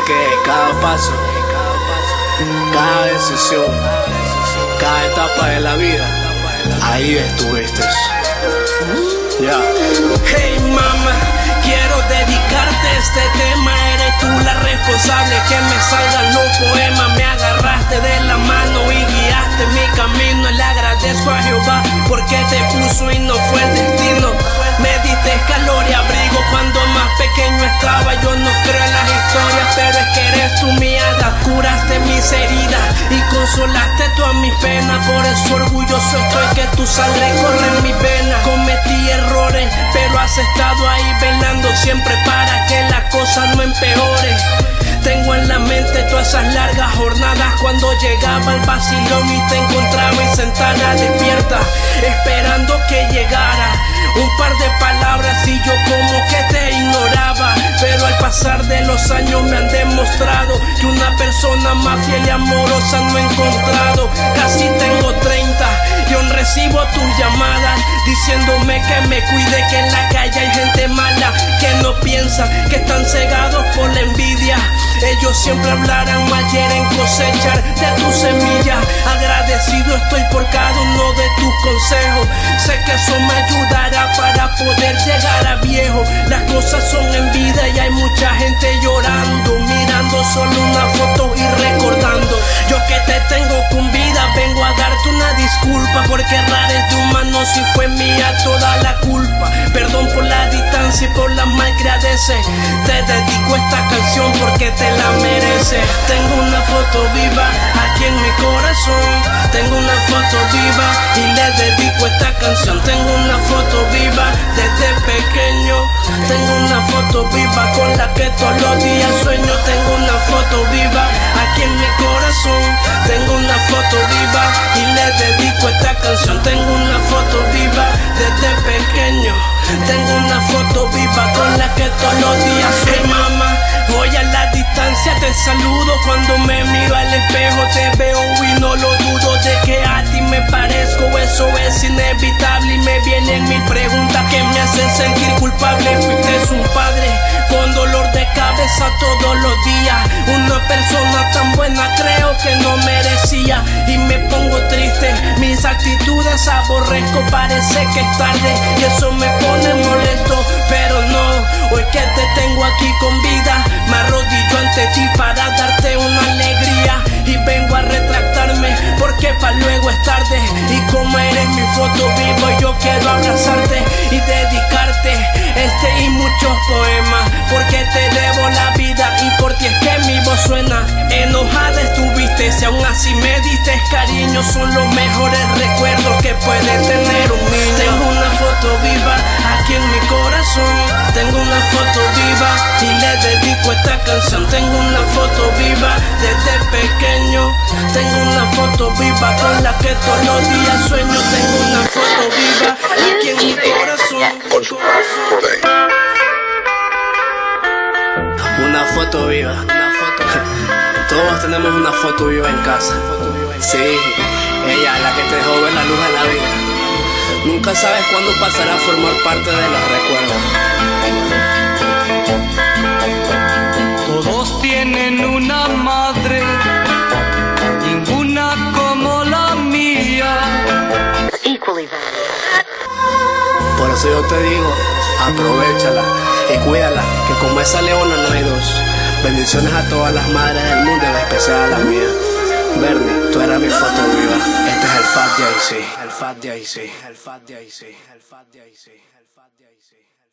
que cada paso, cada decisión, cada etapa de la vida, ahí estuviste. Ya. Hey mama, quiero dedicarte este tema. Eres tú la responsable que me salgan los poemas. Me agarraste de la mano y guiaste mi camino. Le agradezco a Jehová porque te puso y no fue el destino. Me diste calor y abrigo cuando más pequeño estaba. Yo no creo en las historias, pero es que eres tú mi hada. Curaste mis heridas y consolaste todas mis penas. Por eso orgulloso estoy que tu sangre corre en mis venas. Cometí errores, pero has estado ahí velando siempre para que la cosa no empeore. Tengo en la mente todas esas largas jornadas cuando llegaba al vacilón y te encontraba y sentada despierta, esperando que llegara un par de palabras y yo como que te ignoraba. Pero al pasar de los años me han demostrado que una persona más fiel y amorosa no he encontrado. Casi tengo 30 y aún recibo tus llamadas diciéndome que me cuide, que en la calle hay gente mala que no piensa, que están cegados por la envidia. Ellos siempre hablarán mal, quieren cosechar de tu semilla. Agradecido estoy por cada uno de tus consejos. Sé que eso me ayudará para poder llegar a viejo. Las cosas son en vida y hay mucha gente llorando, mirando solo una foto y recordando. Yo que te tengo con vida vengo a darte una disculpa, porque errar es de humano, si fue mía toda la culpa. Perdón por la distancia y por las malcriadeces. Te dedico esta canción porque te la mereces. Tengo una foto viva aquí en mi corazón. Tengo una foto viva y le dedico esta canción. Tengo una foto viva desde pequeño. Tengo una foto viva con la que todos los días sueño. Tengo una foto viva aquí en mi corazón. Tengo una foto viva y le dedico esta canción. Tengo una foto viva desde pequeño. Tengo una foto viva con la que todos los días soy. Hey mamá, voy a la distancia, te saludo. Cuando me miro al espejo te veo y no lo dudo de que a ti me parezco. Eso es inevitable y me vienen mil preguntas que me hacen sentir culpable. Fuiste un padre con dolor de cabeza todos los días. Una persona tan buena creo que no merecía. Y me pongo triste, mis actitudes aborrezco. Parece que es tarde y eso me pone molesto, pero no, hoy que te tengo aquí con vida, me arrodillo ante ti para darte una alegría. Y vengo a retractarme porque pa' luego es tarde. Y como eres mi foto vivo, yo quiero abrazarte y dedicarte este y muchos poemas, porque te debo la vida y por ti es que mi voz suena. Enojada estuviste y aún así me diste cariño. Son los mejores recuerdos que puede tener un niño. Tengo una foto viva aquí en mi corazón. Tengo una foto viva y le dedico esta canción. Tengo una foto viva desde pequeño. Tengo una foto viva con la que todos los días sueño. Tengo una foto viva aquí en mi corazón. Una foto viva. Todos tenemos una foto viva en casa. Sí, ella, la que te dejó ver la luz de la vida. Nunca sabes cuándo pasará a formar parte de los recuerdos. Todos tienen una madre, ninguna como la mía. Por eso yo te digo, aprovéchala y cuídala, que como esa leona no hay dos. Bendiciones a todas las madres del mundo, en especial a la mía. Bernie, tú eras mi foto viva. Este es el Fat JC. El Fat JC. El Fat JC. El Fat JC. El Fat JC.